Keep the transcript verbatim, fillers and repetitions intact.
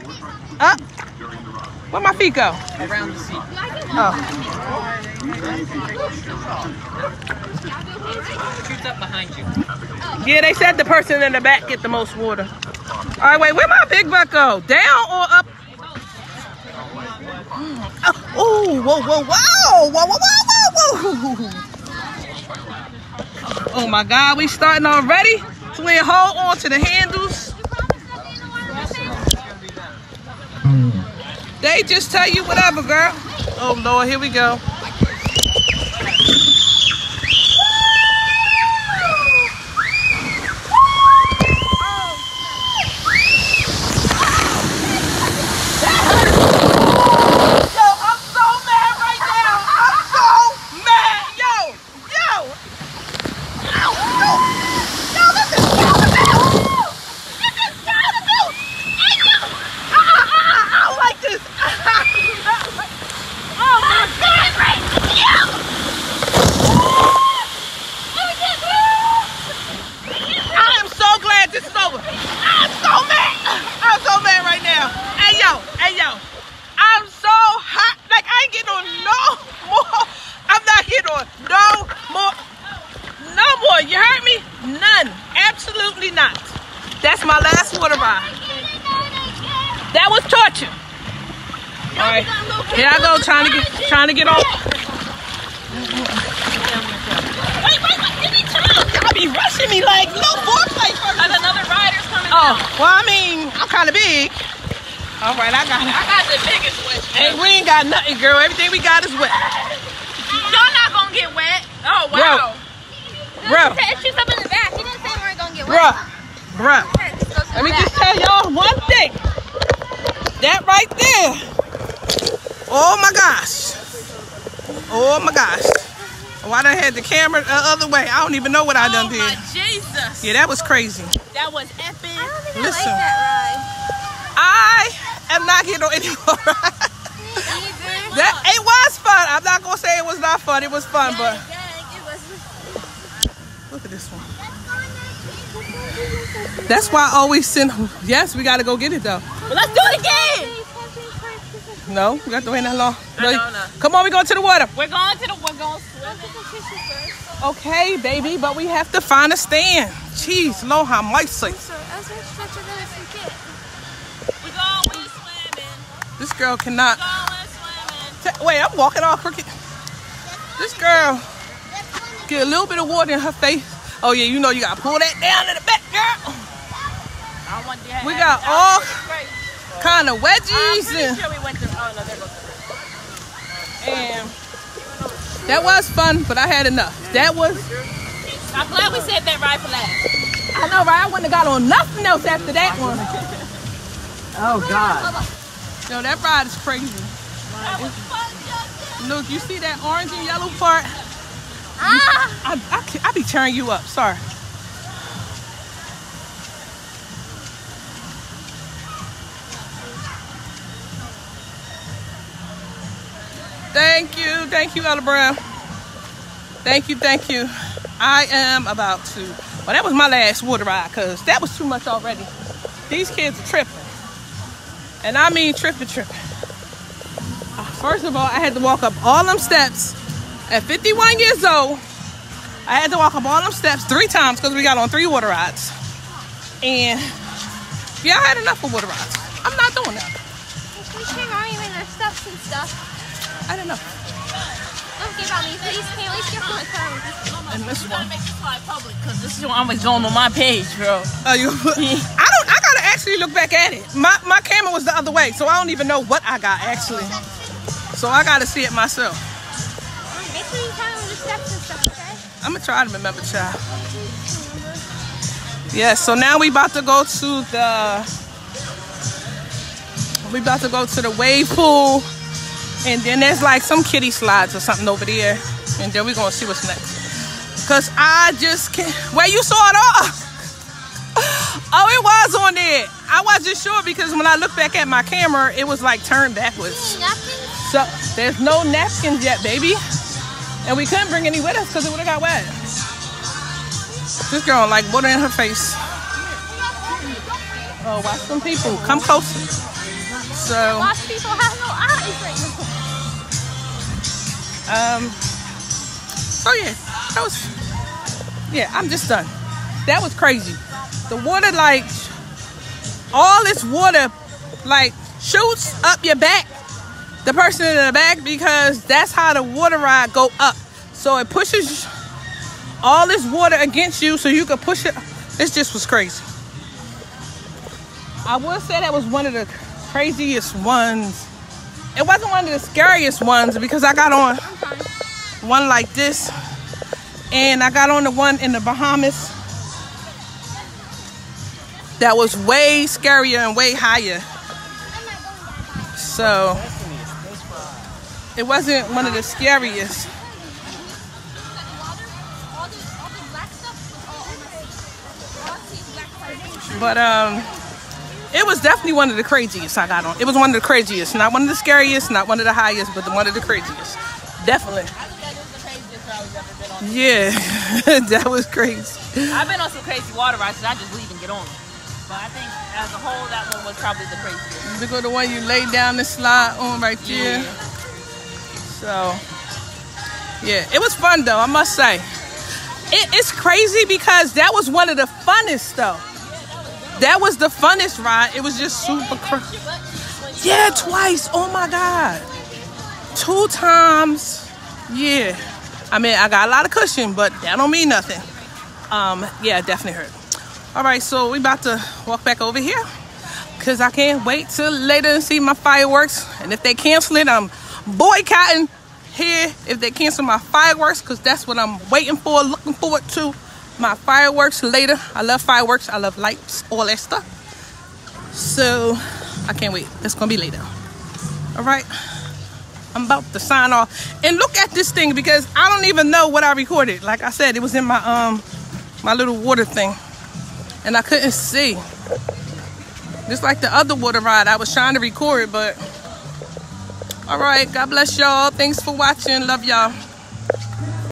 Up. Where my feet go? Around the seat. Oh. Shoot up behind you. Yeah, they said the person in the back get the most water. All right, wait, where my big butt go? Down or up? Oh, whoa, whoa, whoa, whoa, whoa, whoa, whoa, whoa. Oh my God, we starting already? So we hold on to the handles. They just tell you whatever, girl. Oh Lord, here we go. That's my last water ride. That was torture. All right, here I go, trying to get, trying to get off. Wait, wait, wait, give me time. Y'all be rushing me like no foreplay. There's another rider's coming. Oh, down. well, I mean, I'm kind of big. All right, I got it. I got the biggest wet. Hey, we ain't got nothing, girl. Everything we got is wet. Y'all not gonna get wet. Oh wow. Bro, It shoots up in the back. He didn't say we weren't gonna get bro, wet. bro. Let me just tell y'all one thing. That right there. Oh my gosh. Oh my gosh. Oh, I done had the camera the other way. I don't even know what I done did. Oh my Jesus. Yeah, that was crazy. That was epic. I don't think Listen. I like that I am not getting on any more rides. ride. Either. That it was fun. I'm not gonna say it was not fun. It was fun, but Dang, it was. look at this one. That's why I always send. Yes, we gotta go get it though. Well, let's do it again. No, we got to wait that long. I know, no. Come on, we going to the water. We're going to the. We're going swimming. Okay, baby, but we have to find a stand. Jeez, Lord, how much sleep. We're going swimming. This girl cannot. Going swimming. Wait, I'm walking all crooked. This girl get a little bit of water in her face. Oh yeah, you know you gotta pull that down in the back, girl. I want to We got all kind of I'm wedgies pretty and, sure we went through. Oh no, there goes. and that was fun, but I had enough. That was. I'm glad we saved that ride for last. I know, right? I wouldn't have got on nothing else after that one. Oh God. No, that ride is crazy. That was fun. Look, you see that orange and yellow part? Ah! I, I, I be tearing you up. Sorry. Thank you. Thank you, Ella Brown. Thank you. Thank you. I am about to. Well, that was my last water ride because that was too much already. These kids are tripping. And I mean tripping, tripping. Uh, first of all, I had to walk up all them steps at fifty-one years old. I had to walk up all them steps three times because we got on three water rides. And yeah, I had enough of water rides. I'm not doing that. We came on even their steps and stuff. I had enough. Don't give out me, please. Can you at least get my phone? And this one. Make this slide public because this is what I'm going on my page, bro. Oh, you? I don't. I gotta actually look back at it. My my camera was the other way, so I don't even know what I got actually. So I gotta see it myself. Make sure you count on the steps and stuff, okay? I'm gonna try to remember, child. Yeah. So now we about to go to the. We about to go to the wave pool, and then there's like some kiddie slides or something over there, and then we're gonna see what's next. Cause I just can't. Where you saw it all? Oh, it was on there. I wasn't sure because when I looked back at my camera, it was like turned backwards. Napkins? So there's no napkins yet, baby. And we couldn't bring any with us because it would have got wet. This girl like water in her face. Oh, watch some people. Come closer. So, Lots of people have no eyes right now. um, so yeah, that was, yeah, I'm just done. That was crazy. The water, like, all this water, like, shoots up your back, the person in the back, because that's how the water ride go up. So it pushes all this water against you so you can push it. This just was crazy. I would say that was one of the craziest ones. It wasn't one of the scariest ones because I got on one like this, and I got on the one in the Bahamas that was way scarier and way higher. So it wasn't one of the scariest. But um, it was definitely one of the craziest I got on. It was one of the craziest. Not one of the scariest, not one of the highest, but one of the craziest. Definitely. Yeah, that was crazy. I've been on some crazy water rides and I just leave and get on them. But I think as a whole, that one was probably the craziest. Look at the one you laid down the slide on right there. Yeah. So, yeah, it was fun though, I must say. It, it's crazy because that was one of the funnest though. That was the funnest ride. It was just super crazy. Yeah, twice. Oh my God. Two times. Yeah. I mean, I got a lot of cushion, but that don't mean nothing. Um, yeah, it definitely hurt. All right, so we about to walk back over here because I can't wait till later and see my fireworks. And if they cancel it, I'm boycotting here if they cancel my fireworks because that's what I'm waiting for, looking forward to. My fireworks later. I love fireworks. I love lights, all that stuff. So I can't wait. It's gonna be later. All right. I'm about to sign off. And look at this thing because I don't even know what I recorded. Like I said, it was in my um my little water thing. And I couldn't see. Just like the other water ride. I was trying to record, but all right. God bless y'all. Thanks for watching. Love y'all.